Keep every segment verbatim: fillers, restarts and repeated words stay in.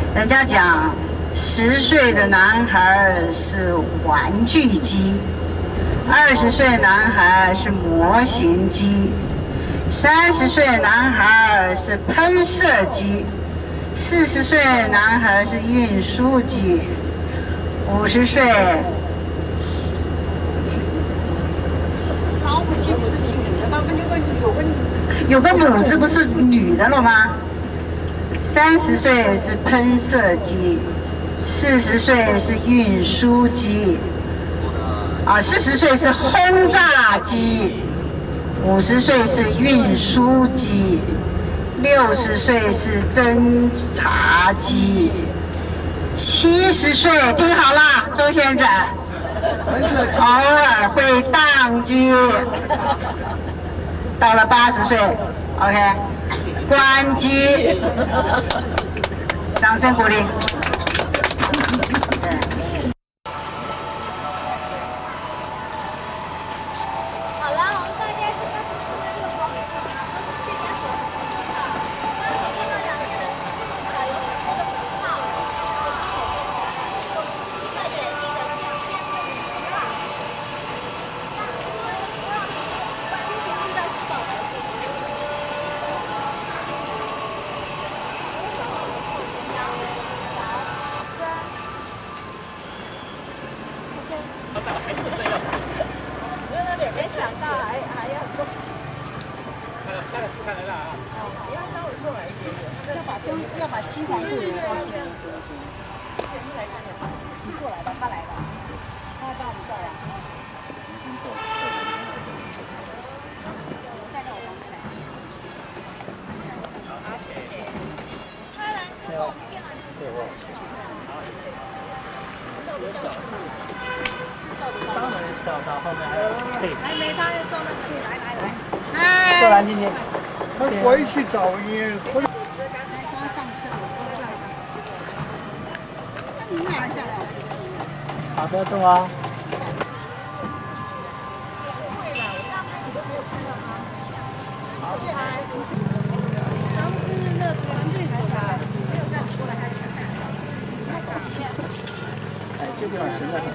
人家讲，十岁的男孩是玩具机，二十岁男孩是模型机，三十岁男孩是喷射机，四十岁男孩是运输机，五十岁。 老母鸡不是女的吗？不就个有个有个母字不是女的了吗？三十岁是喷射机，四十岁是运输机，啊，四十岁是轰炸机，五十岁是运输机，六十岁是侦察机，七十岁听好了，周先生。 偶尔会宕机，到了八十岁 ，OK， 关机，掌声鼓励。 好了，我们大家现在是这个广场啊，都是这边所说的。那左边那两边的是还有很多的符号，一个眼睛的相片的符号。 没想到还还有很多。那个那个出看得到啊。哦，你要稍微过来一点点，要把东要把西黄布留上去。你来看看，你过来吧，他来了，他要帮我们照呀。站在我旁边来。好，谢谢。拍完之后，接完之后。照得到是吗？是照得到。当然照到，后面还有可以。还没，他要照那个，来来来。哎。过来今天。他回去找你。回。来，刚上车，我过来。那你俩下来夫妻？好的，动啊。好，拍。咱们跟那个团队走吧。没有站过来，还看看。哎，这地方真的很。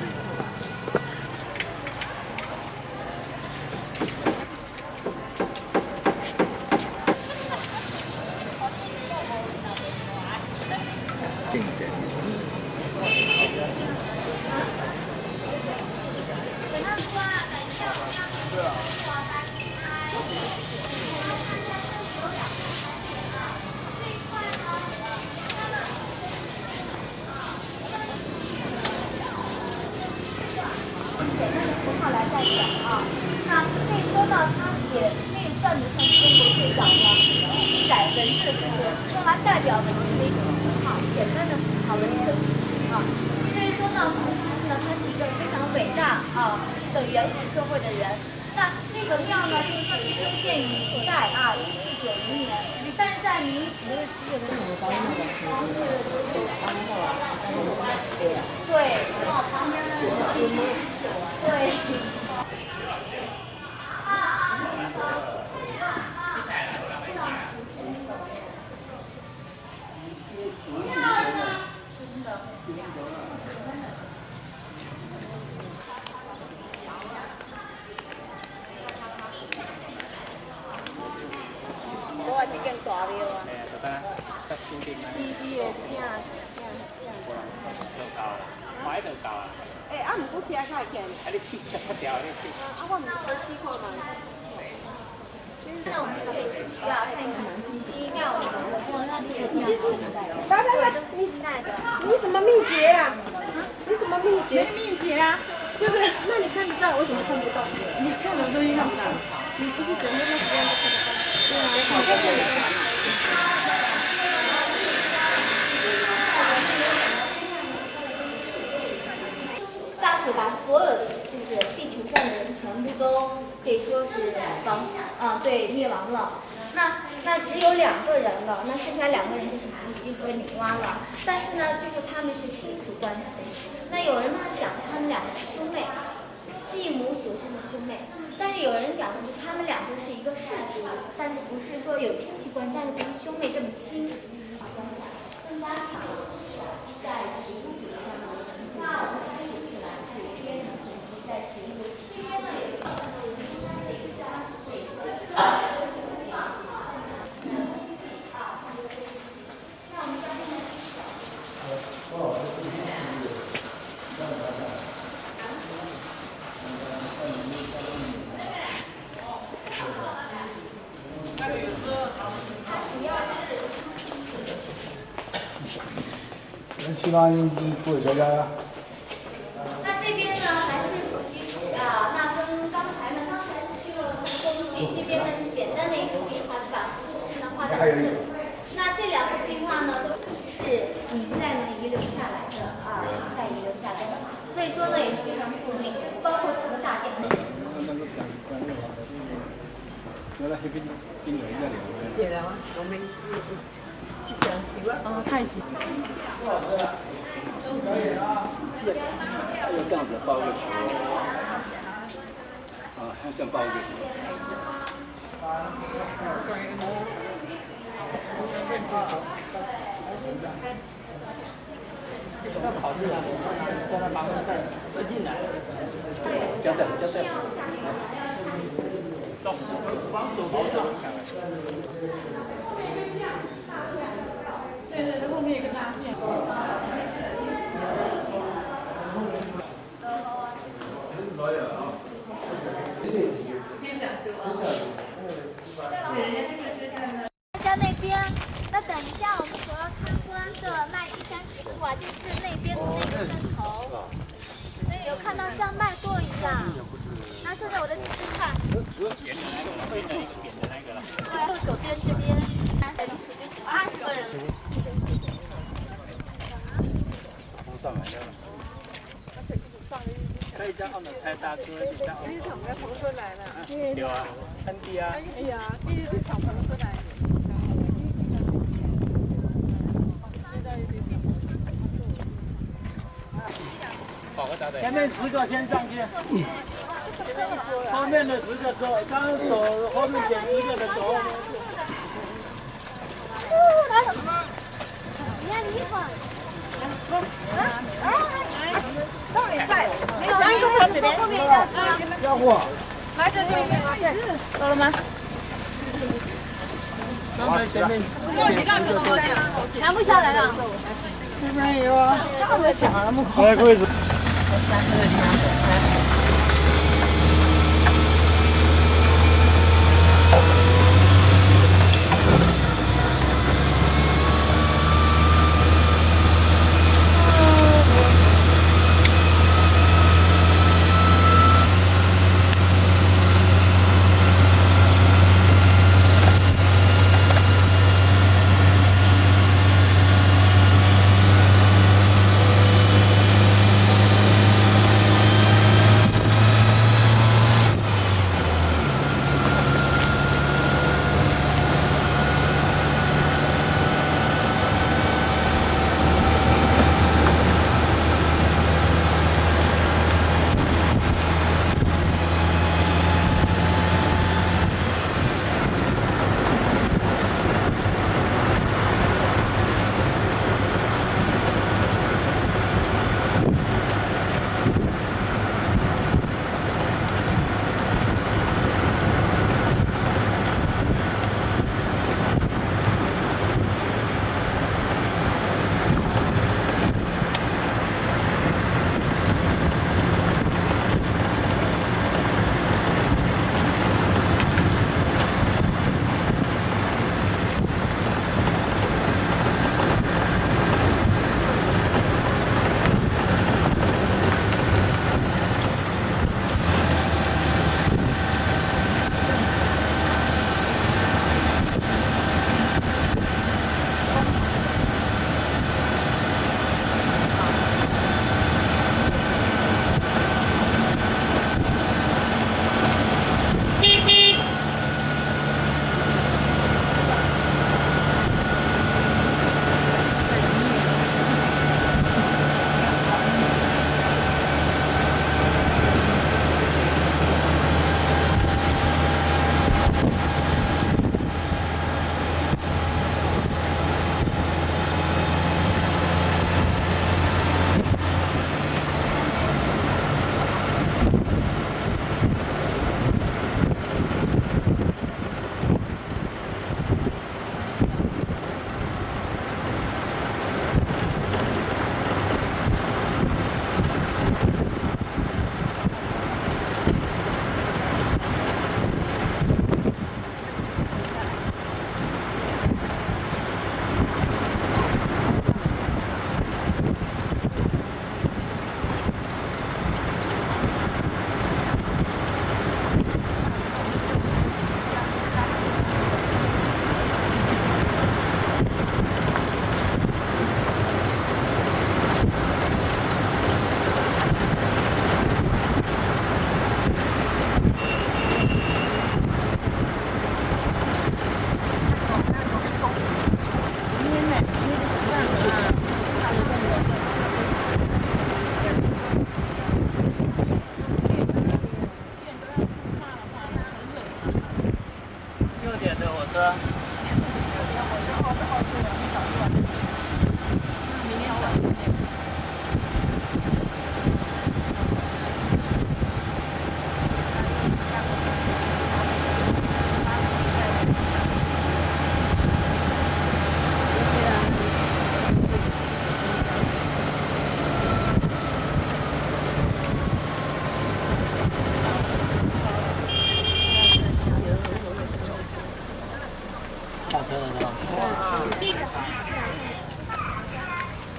来代表啊，那可以说呢，它也可以算得上中国最早的记载文字，就是用来代表文字的一种符号，简单的符号的一个组织啊。所以说呢，伏羲氏呢，他是一个非常伟大啊的原始社会的人。那这个庙呢，就是修建于明代啊，一四九零年，但是在明清。对，旁边呢是七星。对。 我这间大庙啊。伊伊的正正正。到啦，快就到啦。诶，啊，毋过徛较会见。啊，你试较调，你试。啊，我毋过试看嘛。那我们可以继续啊，看一看西庙里面的过程是来来来，你你什么秘诀呀？你什么秘诀？秘诀啊，就是那你看得到，我怎么看不到？你看什么东西看不到？你不是整天那时间都看得到？对啊，看不到。大水把所有的就是地球上的人全部都可以说是亡啊，对，灭亡了。那那只有两个人了，那剩下两个人就是伏羲和女娲了。但是呢，就是他们是亲属关系。那有人呢讲他们两个是兄妹，异母所生的兄妹。但是有人讲的是他们两个是一个氏族，但是不是说有亲戚关系，但是不是兄妹这么亲。 七万不回家呀？ 那这边呢还是补习室啊？那跟刚才呢，刚才是进入了工具，这边呢是简单的一组壁画，就把补习室呢画在了这里。那这两幅壁画呢，都是明代呢遗留下来的啊，明代遗留下来的，所以说呢也是非常著名，包括整个大殿。 对了，我们哦，太极。 要这样子包个球，啊，要这样包一个球。那跑进来，在那忙着再再进来，交代交代。到时帮走好走。对对对，后面有个大线。 看一下那边，那等一下我们所要参观的麦积山石窟啊，就是那边的那个山头，有看到像脉络一样。拿出来我的旗子看。右手边这边，二十个人。 上来了。可以叫我们猜大哥，你叫我们。这场要彭顺来了。有啊，安迪啊。哎呀，第一次场彭顺来。前面十个先上去，后面的十个走，刚刚走后面捡十个的走后面。 你看你好。 到底在？三个车子的。 要不？ 来这就一个。到了吗？ 刚才前面。 过几个可能我讲。 拿不下来了。 这边有啊，大的抢了么？ 来柜子。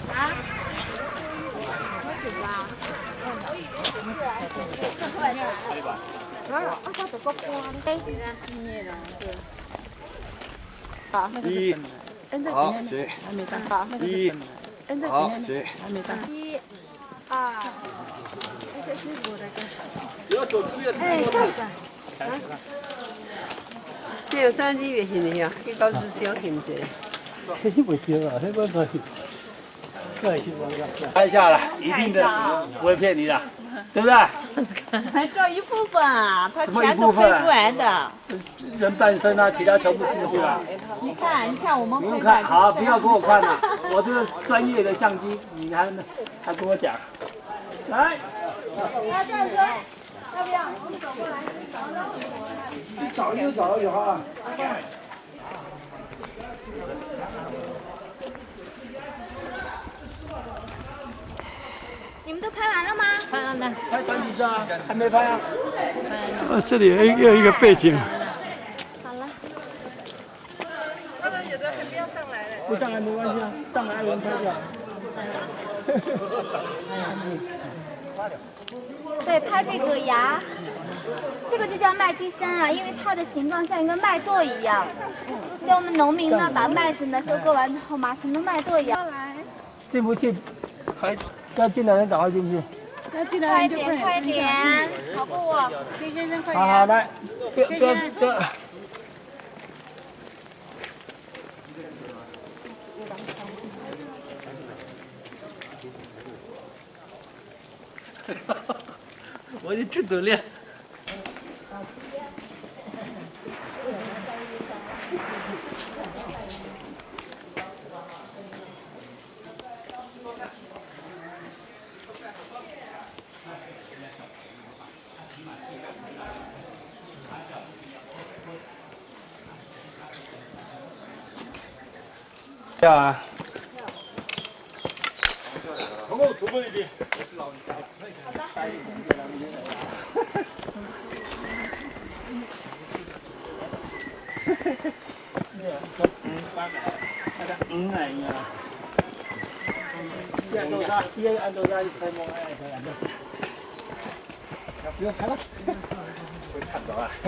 啊？ 一，好，行。一，好，行。 一、二。 哎，这有三 G 的现呀，去到是小现者。 这袂对啊，那个可以，可以去拍下来，一定的不会骗你的，对不对？ 还这一部分啊，它什么一全都部分拍不完的。 人半身啊，其他全部进去了。 你看，你看我们不用拍看，好，不要给我看了，我这个专业的相机，你还还跟我讲，来。 要这样说，要不要？ 你找一个找到就好了。 你们都拍完了吗？ 拍完了， 拍短几张啊？还没拍啊？ 呃，这里有一有一个背景。 好了。 他们有的还不要上来了。 不上来没关系啊，上来还有人拍就好。 对，拍这个芽，这个就叫麦积山啊，因为它的形状像一个麦垛一样。像我们农民呢，把麦子呢收割完之后嘛，成了麦垛一样。 进不去？还要进来人赶快进去。 要进来快一点，快一点，好不？ 崔先生快好好来，这这这。我就知道了。呀。 从我徒步一边。 嗯哎呀，一按多少？一按多少？拍摸哎，可以按多少？不用拍了，会看到啊。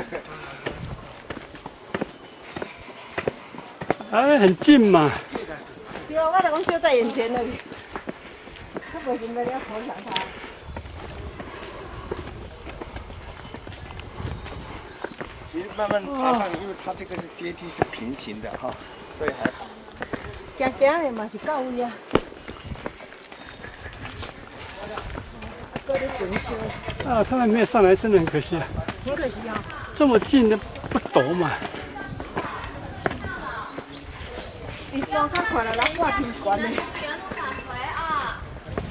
哎，很近嘛。 对啊，我老公就在眼前那里。他为什么要投降他？ 其实慢慢爬上，因为它这个是阶梯是平行的哈，所以还好。 行行的嘛是到位啊。 啊，他们没有上来，真的很可惜啊。 挺可惜啊。 这么近的不陡嘛。 你上看看了，那挂挺悬的。 原路返回啊！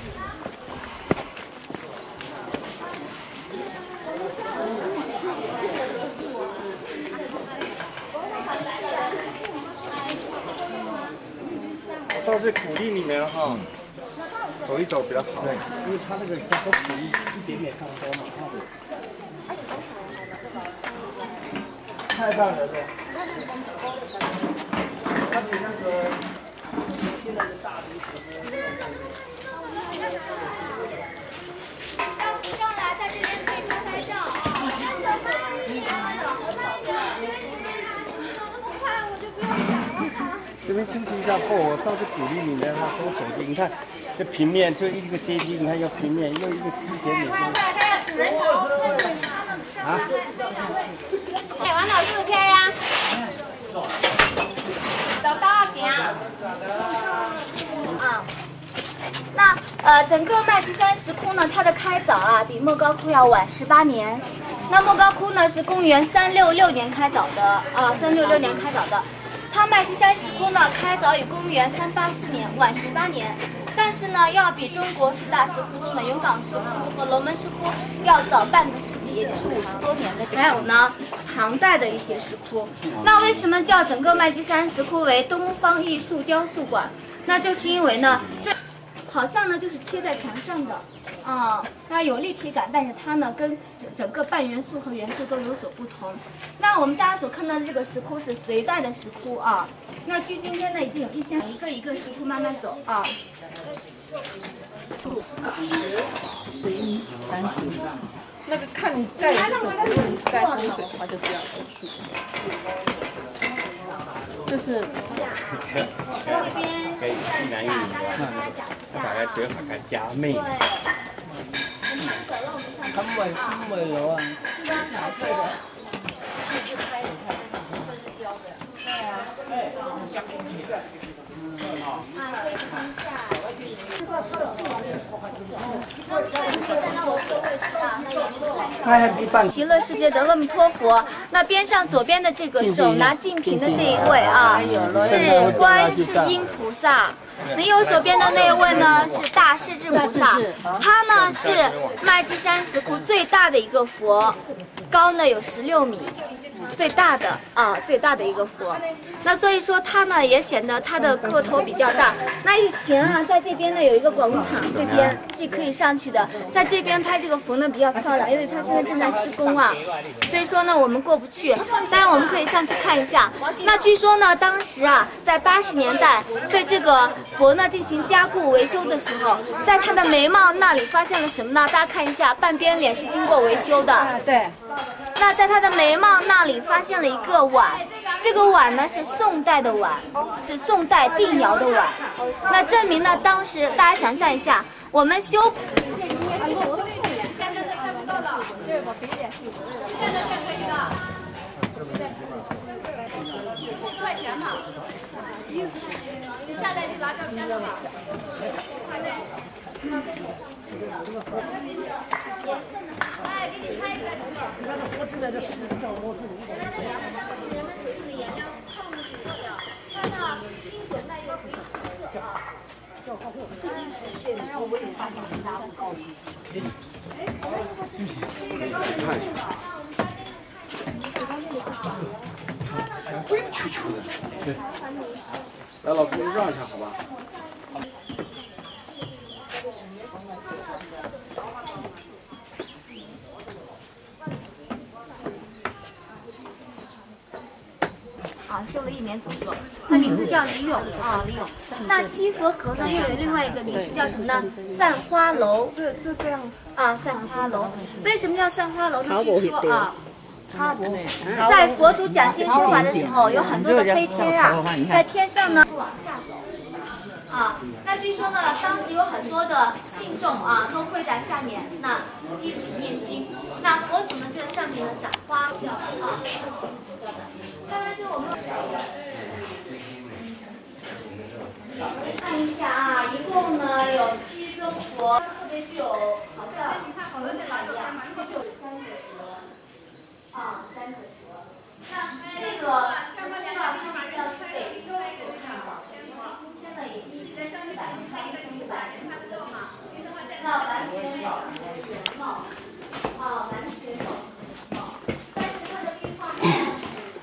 到这谷地里面哈，走一走比较好。对，因为它那个和土一一点点差不多嘛。 太棒了，这。它比那个现在的大鼻子。 要不上来，在这边可以拍拍照啊！走那么快，我就不用讲了。 这边休息一下后，我到这谷地里面哈，多走进，你看这平面就一个阶梯，你看又平面又一个一点点。啊？ 哎，王老师开呀！找到了钱啊！啊，那呃，整个麦积山石窟呢，它的开凿啊，比莫高窟要晚十八年。那莫高窟呢是公元三六六年开凿的啊，三六六年开凿的。它麦积山石窟呢开凿于公元三八四年，晚十八年。但是呢，要比中国四大石窟中的永港石窟和龙门石窟要早半个世纪，也就是五十多年的。还有呢，唐代的一些石窟。那为什么叫整个麦积山石窟为东方艺术雕塑馆？那就是因为呢，这好像呢就是贴在墙上的，啊、嗯，那有立体感，但是它呢跟整整个半元素和元素都有所不同。那我们大家所看到的这个石窟是隋代的石窟啊，那距今天呢已经有一千一个一个石窟慢慢走啊。 那个看盖是什么？盖风水的话就是要手术。这是。 可以西南语嘛？大概最好看加美。 他们他们楼啊。对的。 极乐世界的阿弥陀佛，那边上左边的这个手拿净瓶的这一位啊，是观世音菩萨。那右手边的那一位呢是大势至菩萨，他呢是麦积山石窟最大的一个佛，高呢有十六米。最大的啊，最大的一个佛，那所以说它呢也显得它的个头比较大。那以前啊，在这边呢有一个广场，这边是可以上去的，在这边拍这个佛呢比较漂亮，因为它现在正在施工啊，所以说呢我们过不去，当然我们可以上去看一下。那据说呢，当时啊，在八十年代对这个佛呢进行加固维修的时候，在它的眉毛那里发现了什么呢？大家看一下，半边脸是经过维修的。 啊，对。 那在他的眉毛那里发现了一个碗，这个碗呢是宋代的碗，是宋代定窑的碗。那证明呢，当时大家想象一下，我们修。块钱嘛，你下来就拿照片了吧。哎，给你看一下这个。那这两个是人们所用的颜料是泡沫制的，它呢经久耐用，不易褪色啊。让我们发现其他，我告诉你。 灰球球的，对。来，老师，你让一下，好吧？ 啊，修了一年左右，他名字叫李勇啊，李勇。那七佛阁呢，又有另外一个名字叫什么呢？散花楼。 这这这样啊，散花楼。为什么叫散花楼呢？据说啊。在佛祖讲经说法的时候，有很多的飞天啊，在天上呢往下走。啊，那据说呢，当时有很多的信众啊，都跪在下面，那一起念经。那佛祖呢就在上面呢撒花叫啊，当然就我们看一下啊，一共呢有七尊佛，特别具有好像好像塔一样，就有三个蛇。啊，三个蛇。那这个石窟呢，它实际上是北周所创造的，今天呢也一千四百年，一千五百年左右哈。那完全有原貌，啊，完全有原貌。但是它的壁画呢，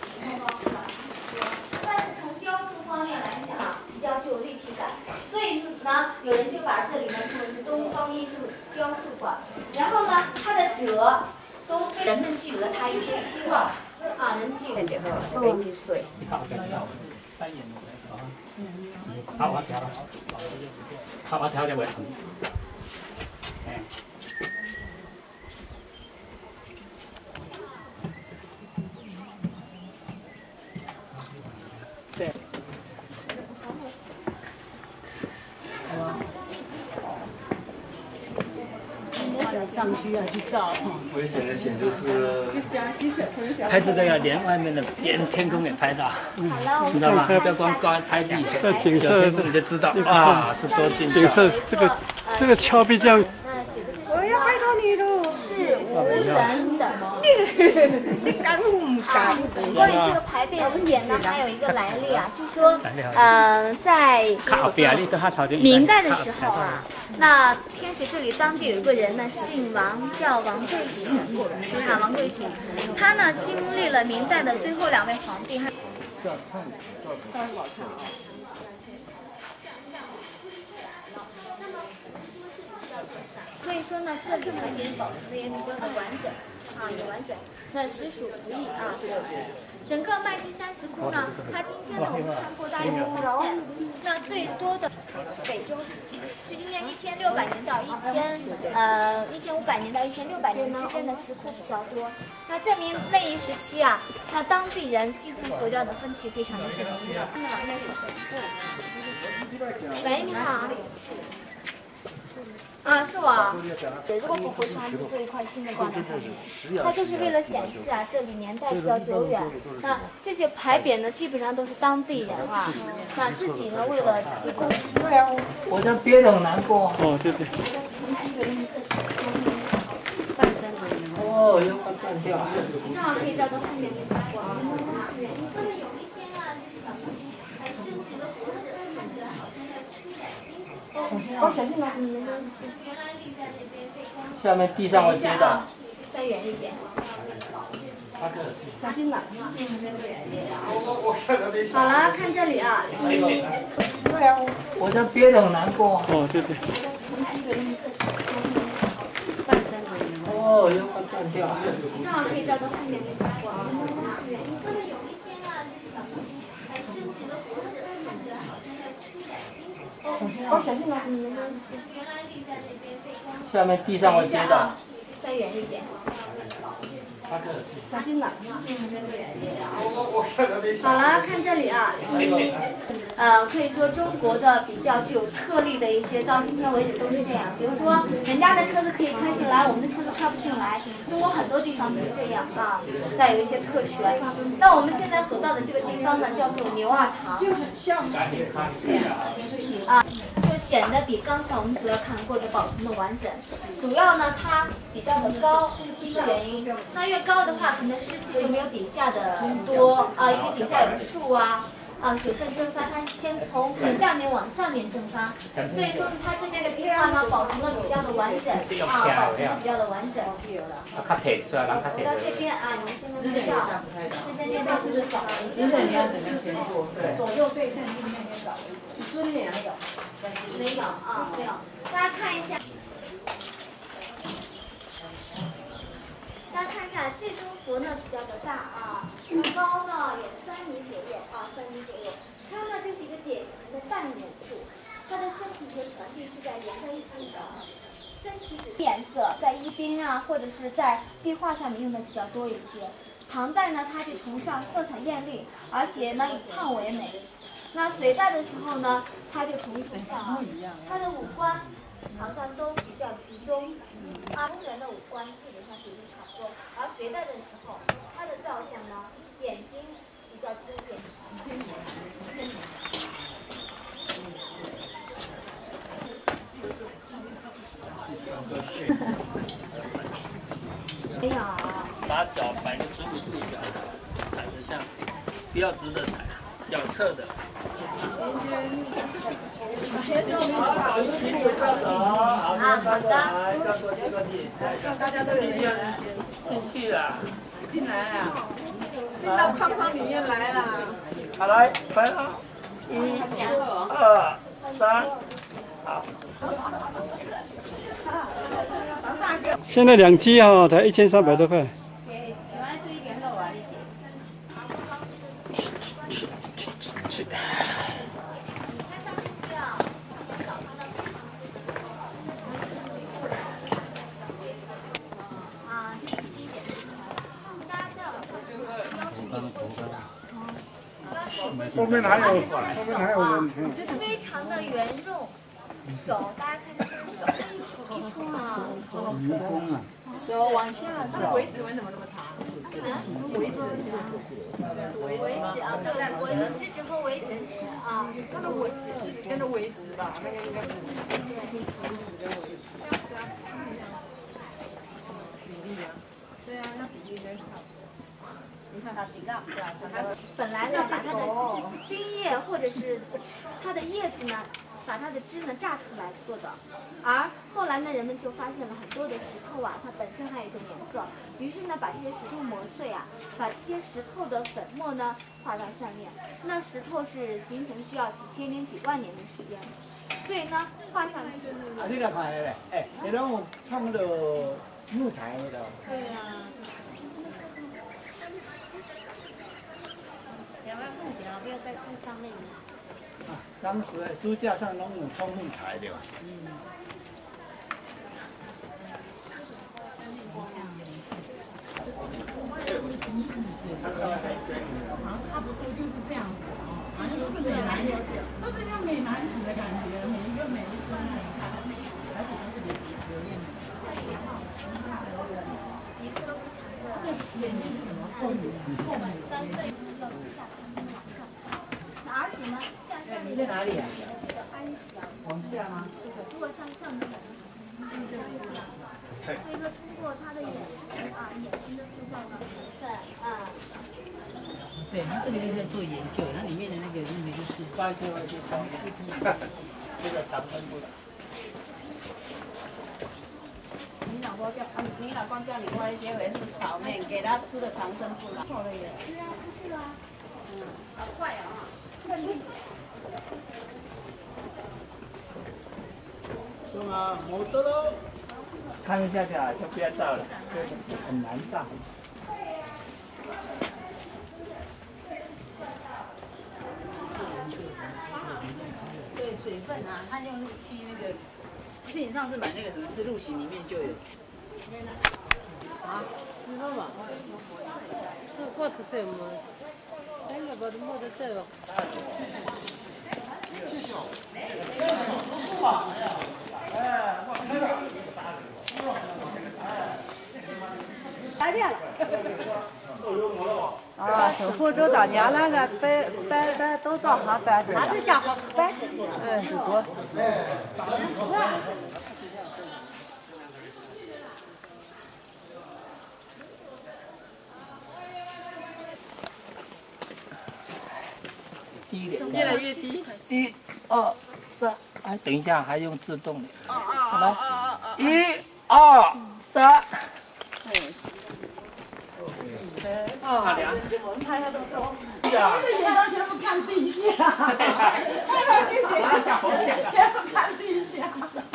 但是从雕塑方面来讲啊，比较具有立体感。所以呢，有人就把这里呢称为是东方艺术雕塑馆。然后呢，它的折。都人们寄予了他一些希望啊，人寄予了飞必水。 好啊，调了，好啊，调就会。 对。上去要去照。 危险的险就是拍这个要连外面的连天空也拍到，你知道吗？不要光光拍地， 这景色你就知道啊是多精彩。 景色这个这个峭壁这样。 我要拜托你喽。 是无人的。 你敢不敢？ 关于这个牌匾点呢，还有一个来历啊，据说，呃，在明代的时候啊，那天水这里当地有一个人呢，姓王，叫王贵行啊，王贵行，他呢经历了明代的最后两位皇帝，还。 所以说呢，这里呢也保存的也比较的完整啊，也完整。那实属不易啊，实属不易。整个麦积山石窟呢，它今天呢我们看过大约有发现，那最多的北周时期，距今年一千六百年到一千呃一千五百年到一千六百年之间的石窟比较多。那证明那一时期啊，那当地人信奉佛教的风气非常的盛行。喂，你好。啊，是我。如果不回去，还是做一块新的挂在上面。它就是为了显示啊，这里年代比较久远。那这些牌匾呢，基本上都是当地人啊，那自己呢为了自己供。对啊， 我这憋得很难过。 哦，对对。 哦，要快断掉。 正好可以照到后面那个光。那么有一天啊，这个小朋友还升职了国的看着好像要出点金。 哦，小心了。 下面地上会跌倒。 再远一点。 小心了。 好了，看这里啊。 对啊。 我这憋得很难过。 哦，对对。 哦，要快断掉。 正好可以照到后面那个光。那么有一天啊，这个小朋友还升职了国的看着好像要出点金。 哦，小心了。 下面地上会跌倒。 再远一点。 小心了。 好了，看这里啊，呃，可以说中国的比较具有特例的一些，到今天为止都是这样。比如说，人家的车子可以开进来，我们的车子开不进来。中国很多地方都是这样啊，带有一些特权。那我们现在所到的这个地方呢，叫做牛二堂。 就很像。 啊，就显得比刚才我们所要看过的保存的完整。主要呢，它比较的高，这是第一个原因。那越高的话，可能湿气就没有底下的多啊，因为底下有树啊，啊，水分蒸发，它先从下面往上面蒸发，所以说它这边的壁画呢保存的比较的完整啊，保存的比较的完整。回到这边啊，你们先看照，这边面貌就是找了一些， 左右对称今天也找了，只尊脸有。 没有啊，没有，大家看一下。大家看一下，这尊佛呢比较的大啊，高呢有三米左右啊，三米左右。它呢就是一个典型的淡元素，它的身体和墙壁是在连在一起的。身体指颜色在衣边啊，或者是在壁画上面用的比较多一些。唐代呢，它就崇尚色彩艳丽，而且呢以胖为美。那隋代的时候呢，它就崇尚它的五官好像都比较集中。啊，中人的五官基本上比例差不多，而隋代的时候，它的造像呢，眼睛比较凸点。没有。 把脚摆个十五度角，踩着像，不要直着踩，脚侧的。 啊，好的。 大家都有进进去了， 进来了，进到框框里面来了。 好，来，快了，一、二、三，好。 现在两鸡哦，才一千三百多块。 后面还有，后面还有人。 非常的圆润，手大家看这个手，啊， 蜈蚣啊。 走，往下走。尾指纹怎么那么长？尾指， 尾指啊，对，我的食指和尾指啊， 它的尾指是跟着尾指吧？那个应该不是。对，跟尾指。比例啊。对啊，那比例跟差不多。你看它顶上，对吧？ 本来呢，把它的茎叶或者是它的叶子呢，把它的枝呢榨出来做的。而后来呢，人们就发现了很多的石头啊，它本身还有一种颜色，于是呢，把这些石头磨碎啊，把这些石头的粉末呢画到上面。那石头是形成需要几千年、几万年的时间。 所以呢，画上去。 啊，你来看嘞，哎，你拢有创了木材的。 对啊。两万块钱啊，不要在看上面。 啊，当时的支架上拢有冲木材的。嗯。 好像差不多就是这样子哦，好像都是美男子，都是像美男子的感觉，每一个每一尊啊，你看，而且都是留留恋的。 一个都不长的。 对，眼睛是怎么透明？透明。 翻对向下，往上。而且呢，向下你在哪里啊？ 安详。 往下吗？ 如果向上的是这样。所以说，通过他的眼神啊，眼睛的塑造的成分啊。 对，他这个就是在做研究，它里面的那个那个就是发现了就长生不老，吃了长生不老。 你老婆叫你老公叫你过来结尾是炒面，给他吃的长生不老。错了耶。 对啊，出去了。嗯，好快啊！ 是吗？没得喽。看一下下就不要照了，很难照。 对水分啊，它用那个漆那个，不是你上次买那个什么丝路型里面就有。啊，你说吧，我是什么？哎，那个摸着这个。 来电了。啊，从福州到家那个摆摆摆都照好摆的。他是叫好摆。嗯，是多。 低一点。 越来越低。 一、二、三，哎，等一下，还用自动的。好来，一、二、三。啊，两。 我们拍下都都， 是啊。 你看全部看地下，全部看地下。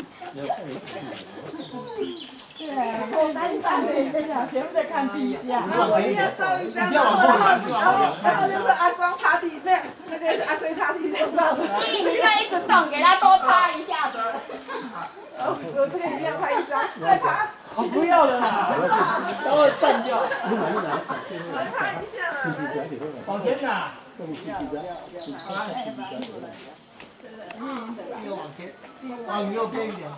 对，后山站的这样，全部在看地下。我一定要照一张。然后，然后就是阿光趴地上，那个是阿龟趴地上照的。 你看一直动，给他多趴一下子。 我这个一定要拍一张，再趴。 我不要了啦，等我断掉。 我拍一下了。 往前拿。又往前，往右边一点。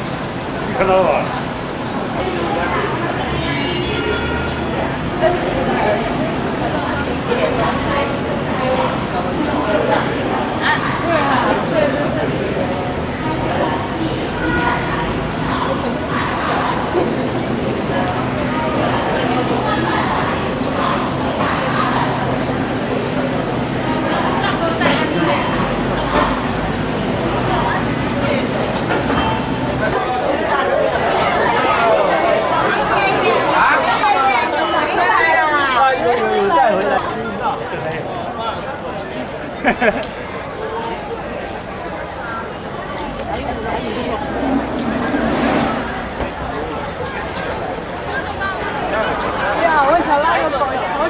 看到了吧？ 呀，我想拉个宝宝。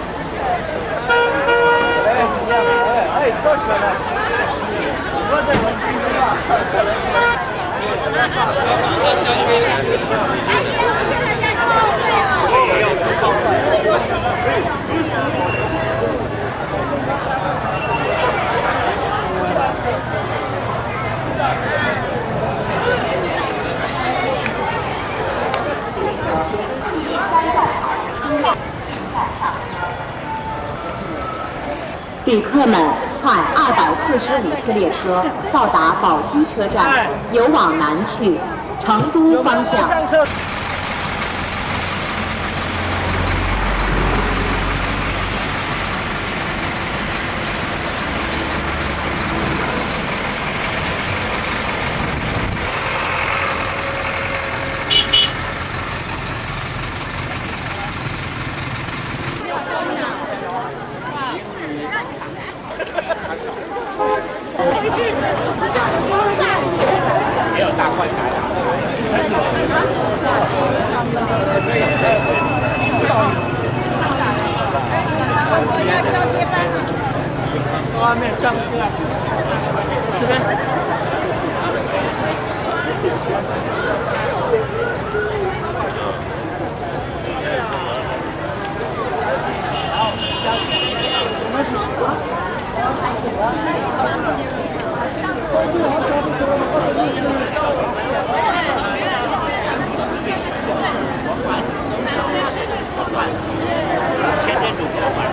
哎，哎，坐起来了。我在我身上啊。 旅客们，快二百四十五次列车到达宝鸡车站，有往南去，成都方向。 没有大快台啊！ 外面上去了，这边。 天天煮火锅。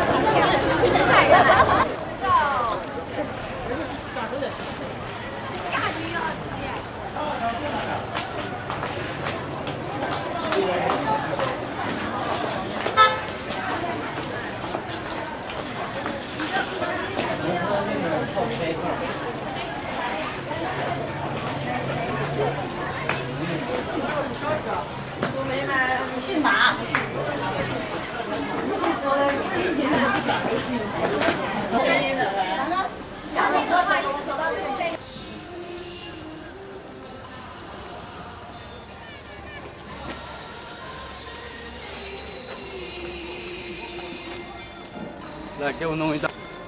我没买，姓马。 小那个话一直走到这里。 来，给我弄一张。